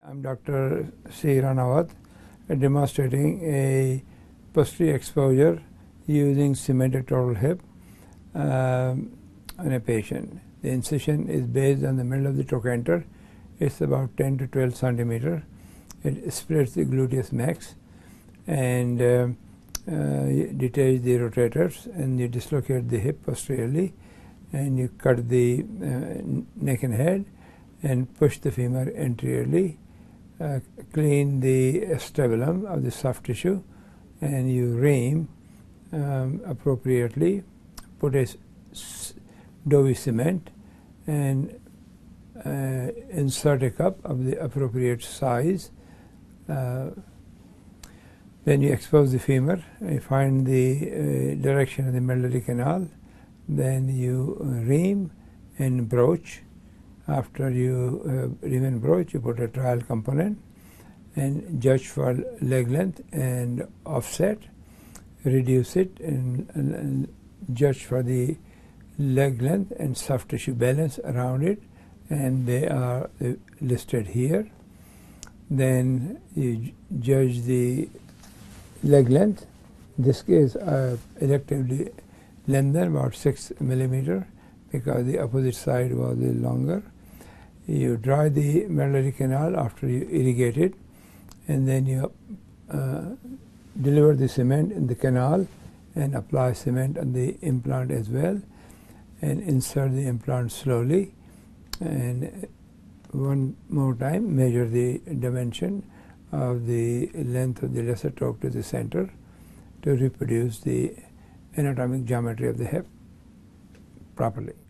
I'm Dr. C. Ranawat, demonstrating a posterior exposure using cemented total hip on a patient. The incision is based on the middle of the trochanter. It's about 10 to 12 centimeter. It splits the gluteus max and you detach the rotators and you dislocate the hip posteriorly and you cut the neck and head and push the femur anteriorly. Clean the acetabulum of the soft tissue and you ream appropriately, put a doughy cement and insert a cup of the appropriate size. Then you expose the femur, you find the direction of the medullary canal, then you ream and broach. After you ream and broach, you put a trial component and judge for leg length and offset, reduce it and judge for the leg length and soft tissue balance around it, and they are listed here. Then you judge the leg length. This is electively lengthened about 6 millimeter because the opposite side was longer. You dry the medullary canal after you irrigate it, and then you deliver the cement in the canal and apply cement on the implant as well, and insert the implant slowly, and one more time measure the dimension of the length of the lesser torque to the center to reproduce the anatomic geometry of the hip properly.